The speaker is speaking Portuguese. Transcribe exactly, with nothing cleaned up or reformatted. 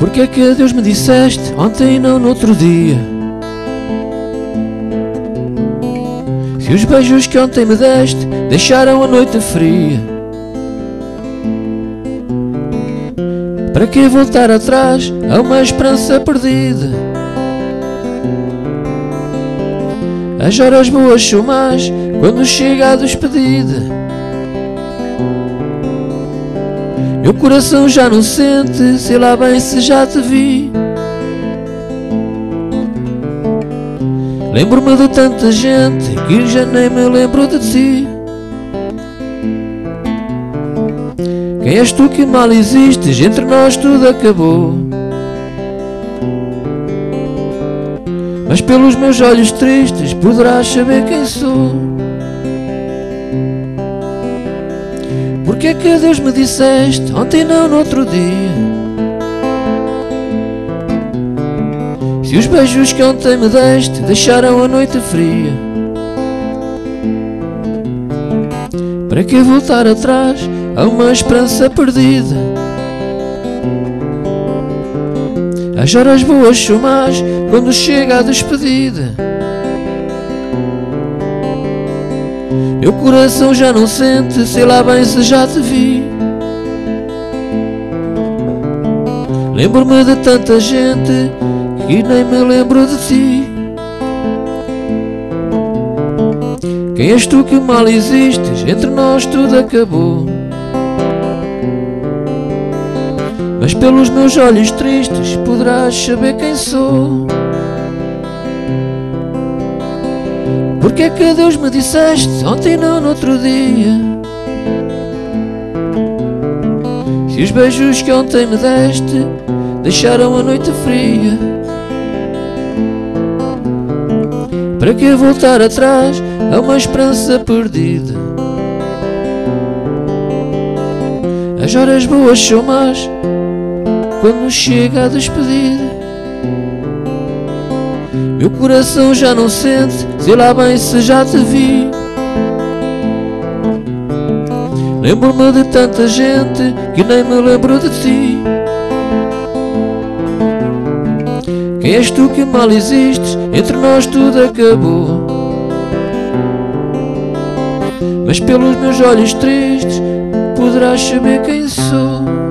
Porque é que adeus me disseste ontem e não no outro dia? Se os beijos que ontem me deste deixaram a noite fria, para que voltar atrás a uma esperança perdida? As horas boas são más quando chega a despedida. Meu coração já não sente, sei lá bem se já te vi. Lembro-me de tanta gente que já nem me lembro de ti. Quem és tu que mal existes? Entre nós tudo acabou. Mas pelos meus olhos tristes poderás saber quem sou. Porque é que adeus me disseste ontem não no outro dia? Se os beijos que ontem me deste deixaram a noite fria, para que voltar atrás a uma esperança perdida? As horas boas são más quando chega a despedida. Meu coração já não sente, sei lá bem se já te vi. Lembro-me de tanta gente que nem me lembro de ti. Quem és tu que mal existes? Entre nós tudo acabou. Mas pelos meus olhos tristes poderás saber quem sou. Porque é que adeus me disseste ontem não no outro dia? Se os beijos que ontem me deste deixaram a noite fria, para que voltar atrás a uma esperança perdida? As horas boas são más quando chega a despedida. Meu coração já não sente, sei lá bem se já te vi. Lembro-me de tanta gente que nem me lembro de ti. Quem és tu que mal existes? Entre nós tudo acabou. Mas pelos meus olhos tristes poderás saber quem sou.